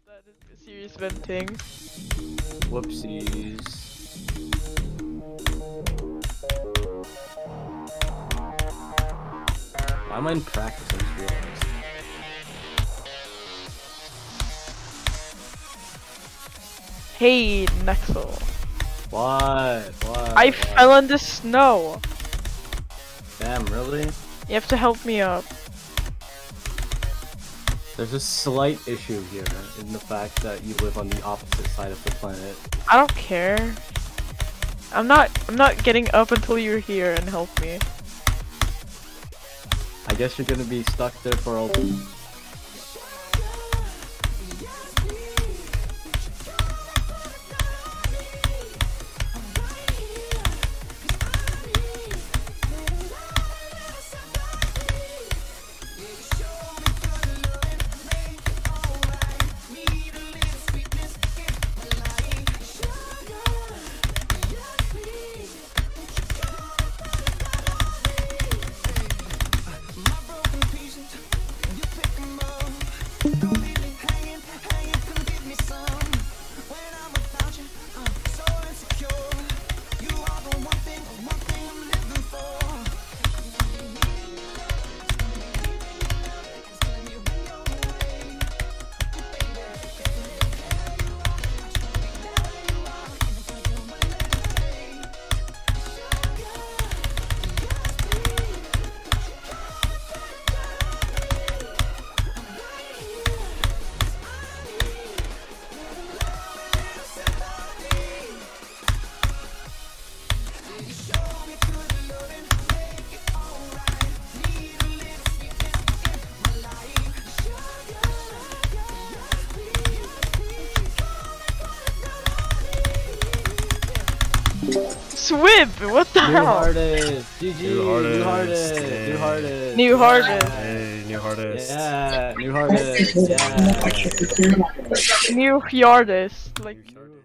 That is serious venting. Whoopsies. Why am I in practice? I just realized. Hey, Nhelv. What? I fell in the snow. Damn, really? You have to help me up. There's a slight issue here in the fact that you live on the opposite side of the planet. I don't care. I'm not getting up until you're here and help me. I guess you're gonna be stuck there for a Swib! What the hell? hardest! GG! New hardest! New hardest! Hey, new hardest. Yeah, new hardest! Yeah! New hardest! Like.